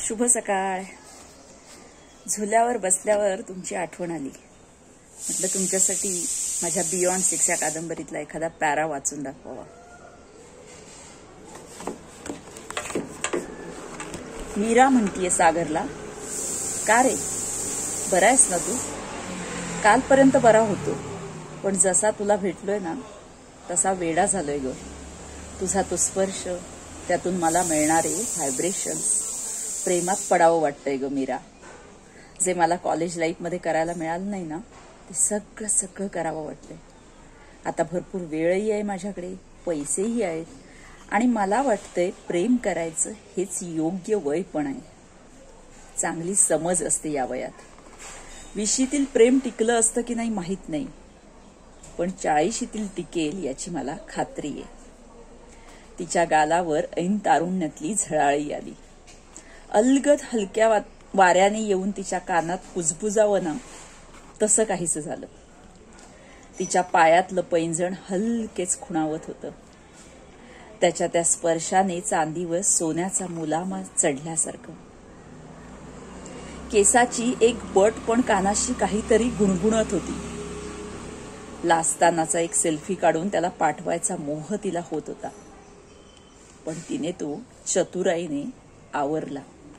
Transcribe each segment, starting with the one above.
शुभ सकाळ. झुल्यावर बसल्यावर तुमची आठवण आली. म्हटलं तुमच्यासाठी माझ्या बियॉन्ड 6 या कादंबरीतला एखादा पॅरा वाचून दाखवावा. मीरा म्हणतीये सागरला, का रे बरा आहेस ना तू? कालपर्यंत बरा होतो, पण जसा तुला भेटलोय ना तसा वेडा झालोय ग. तुझा तो स्पर्श, त्यातून मला मिळणारे व्हायब्रेशन्स, प्रेमात पडावं वाटतंय ग मीरा. जे मला कॉलेज लाईफमध्ये करायला मिळालं नाही ना ते सगळं सगळं करावं वाटतंय. आता भरपूर वेळही आहे माझ्याकडे, पैसेही आहेत, आणि मला वाटतंय प्रेम करायचं हेच योग्य वय पण आहे. चांगली समज असते या वयात. 20शीतील प्रेम टिकलं असतं की नाही माहीत नाही, पण 40शीतील टिकेल याची मला खात्री आहे. तिच्या गालावर ऐन तारुण्यातली झळाळी आली. अलगद हलक्या वाऱ्याने येऊन तिच्या कानात कुजबुजावं ना तसं काहीच झालं. तिच्या पायातलं पैंजण हलकेच खुणावत होतं. त्याच्या त्या स्पर्शाने चांदीवर सोन्याचा मुलामा चढल्यासारखं. केसाची एक बट पण कानाशी काहीतरी गुणगुणत होती. लाजतानाचा एक सेल्फी काढून त्याला पाठवायचा मोह तिला होत होता, पण तिने तो चतुराईने आवरला.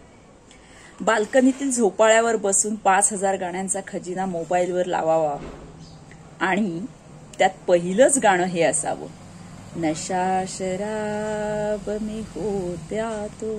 बाल्कनीतील झोपाळ्यावर बसून 5000 गाण्यांचा खजिना मोबाईलवर लावावा आणि त्यात पहिलंच गाणं हे असावं, नशा शराब में होत्या तो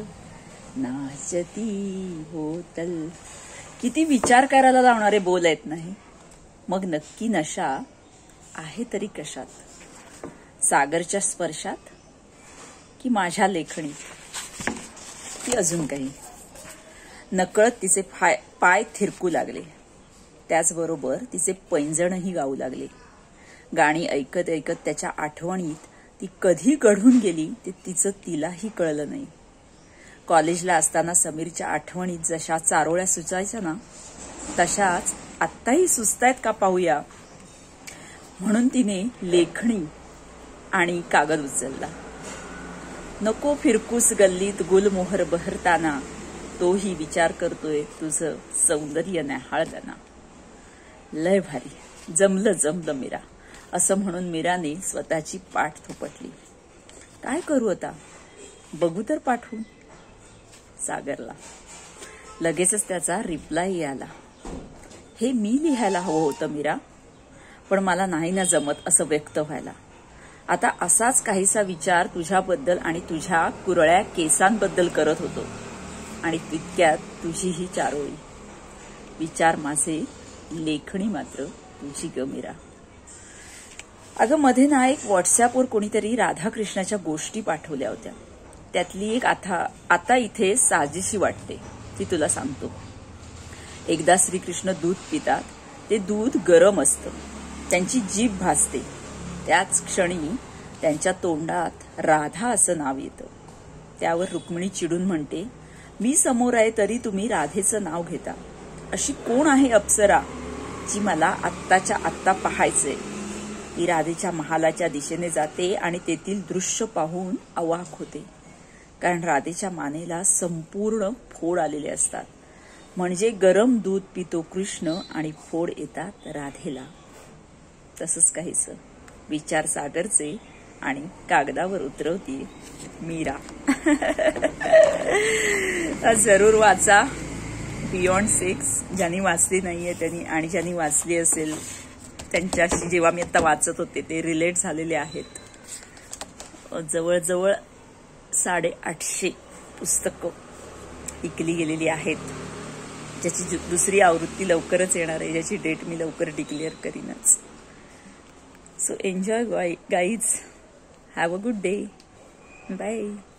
नाचती होतल. किती विचार करायला लावणारे बोल आहेत नाही. मग नक्की नशा आहे तरी कशात? सागरच्या स्पर्शात की माझ्या लेखणीत की अजून काही? नकळत तिचे पाय थिरकू लागले. त्याचबरोबर तिचे पैंजणही गाऊ लागले. गाणी ऐकत ऐकत त्याच्या आठवणीत ती कधी घडून गेली ते तिचं तिलाही कळलं नाही. कॉलेजला असताना समीरच्या आठवणीत जशा चारोळ्या सुचायच्या ना तशाच आत्ताही सुचतायत का पाहूया, म्हणून तिने लेखणी आणि कागद उचलला. नको फिरकूस गल्लीत गुलमोहर बहरताना, तोही विचार करतोय तुझं सौंदर्य न्याहाळताना. लय भारी, जमलं मीरा, असं म्हणून मीराने स्वतःची पाठ थोपटली. काय करू आता, बघू तर पाठवून सागरला. लगेचच त्याचा रिप्लाय आला, हे मी लिहायला हवं होतं मीरा, पण मला नाही ना जमत असं व्यक्त व्हायला. आता असाच काहीसा विचार तुझ्याबद्दल आणि तुझ्या कुरळ्या केसांबद्दल करत होतो, आणि तितक्यात तुझीही चारोळी. विचार माझे, लेखणी मात्र तुझी ग मीरा. अगं मध्ये ना एक व्हॉट्सअपवर कोणीतरी राधाकृष्णाच्या गोष्टी पाठवल्या होत्या. त्यातली एक आता इथे साजेशी वाटते, ती तुला सांगतो. एकदा श्रीकृष्ण दूध पितात. ते दूध गरम असतं, त्यांची जीभ भासते. त्याच क्षणी त्यांच्या तोंडात राधा असं नाव येतं. त्यावर रुक्मिणी चिडून म्हणते, मी समोर आहे तरी तुम्ही राधेचं नाव घेता. अशी कोण आहे अप्सरा जी मला आत्ताच्या आत्ता पाहायचंय? ती राधेच्या महालाच्या दिशेने जाते आणि तेथील दृश्य पाहून अवाक होते, कारण राधेच्या मानेला संपूर्ण फोड आलेले असतात. म्हणजे गरम दूध पितो कृष्ण आणि फोड येतात राधेला. तसंच काहीच विचार सागरचे आणि कागदावर उतरवती मीरा. जरूर वाचा बियॉन्ड 6. ज्यांनी वाचली नाहीये त्यांनी, आणि ज्यांनी वाचली असेल त्यांच्याशी जेव्हा मी आता वाचत होते ते रिलेट झालेले आहेत. जवळजवळ 850 पुस्तकं विकली गेलेली आहेत, ज्याची दुसरी आवृत्ती लवकरच येणार आहे, ज्याची डेट मी लवकर डिक्लेअर करीनच. So enjoy guys. Have a good day. Bye.